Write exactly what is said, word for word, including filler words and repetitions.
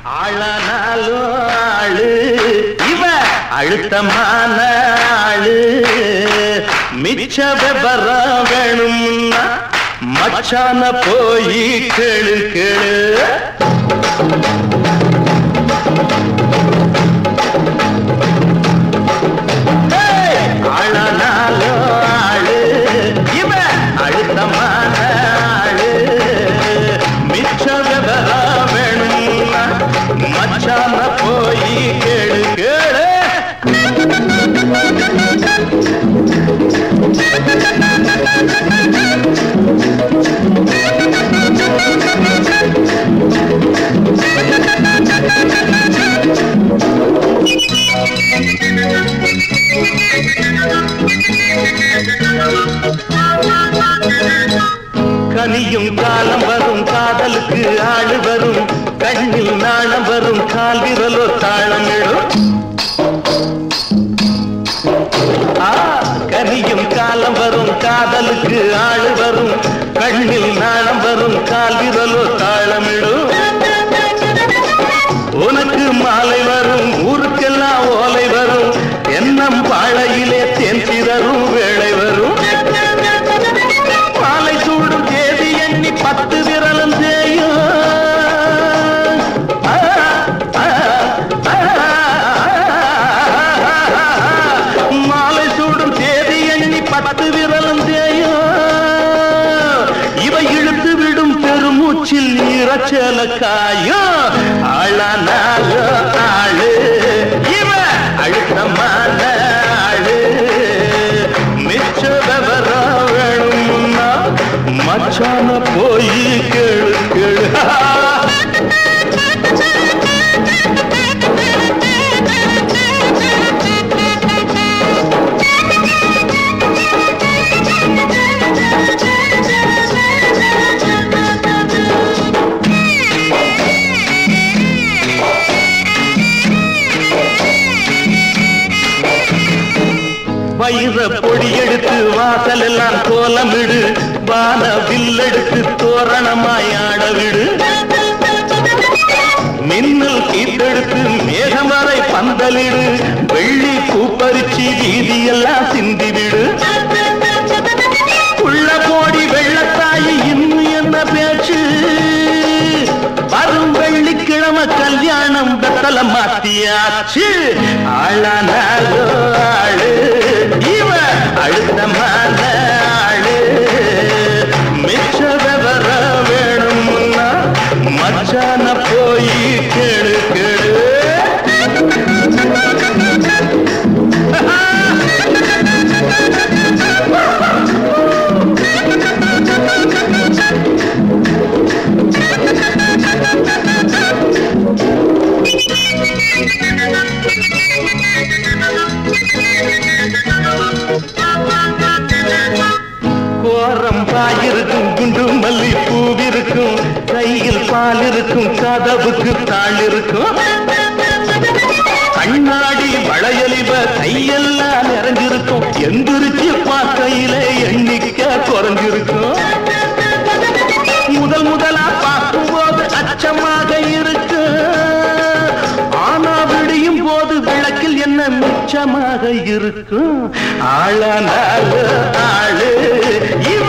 ஆளானாலும் ஆளு இவ அழுத்தமான ஆளு மிச்ச விபரம் வேணும்னா மச்சான போய் கேளு கேளு ஆளானாலும் ஆளு இவ அழுத்தமான ஆளு மிச்ச விபரம் வேணும்னா மச்சான போய் கேளு கேளு கனியும் காலம் வரும் காதலுக்கு ஆளு வரும் கண்ணில் நாணம் வரும் கால் விரலோ தாளமிடும் கனியும் காலம் வரும் காதலுக்கு ஆளு வரும் கண்ணில் நாணம் வரும் கால் விரலோ தாளமிடும் உனக்கு மாலை வரும் ஊருக்கெல்லாம் ஓலை வரும் எண்ணம் பாழையிலே தேன் சிதறும் வேளை வரும் மாலை சூடும் தேதி எண்ணி பத்து விரலும் செய்யும் மாலை சூடும் தேதி எண்ணி பத்து விரலும் செய்யும் இவ இழுத்து விடும் பெருமூச்சில் ஈரச்சல காயும் ஆளானால ஆளு இவ அழுத்தமான ஆளு மிச்ச விவரம் வேணும்னா மச்சான போய் கேளு கேளு வயிற பொடி எடுத்து வாசல் எல்லாம் கோலமிடு வான வில்லெடுத்து தோரணமாயாட விடு மின்னல் கீட்டெடுத்து மேகம் வரை பந்தலிடு வெள்ளி பூப்பரிச்சி வீதியெல்லாம் சிந்திவிடு உள்ள போடி வெள்ளத்தாயி இன்னும் என்ன பேச்சு வரும் வெள்ளிக்கிழமை கல்யாணம் பெத்தல மாத்தியாச்சு ஆளானாலோ ஆளு இவ அழுத்தமான ஆளு மிச்ச விவரம் வேணும்னா மச்சான போய் கேளு கேளு கோரம் பாயிருக்கும் குண்டு மல்லி பூவிருக்கும் கையில் பால் இருக்கும் கதவுக்கு தாள் இருக்கும் கண்ணாடி வளையலிவ கையெல்லாம் நிறைஞ்சிருக்கும் எந்திரிச்சு பார்க்கையில எண்ணிக்க குறைஞ்சிருக்கும் முதல் முதலா பார்க்கும் போது அச்சமாக இருக்கு ஆனா விடியும் போது விளக்கில் என்ன மிச்சமாக இருக்கும் ஆளானால ஆளு இவ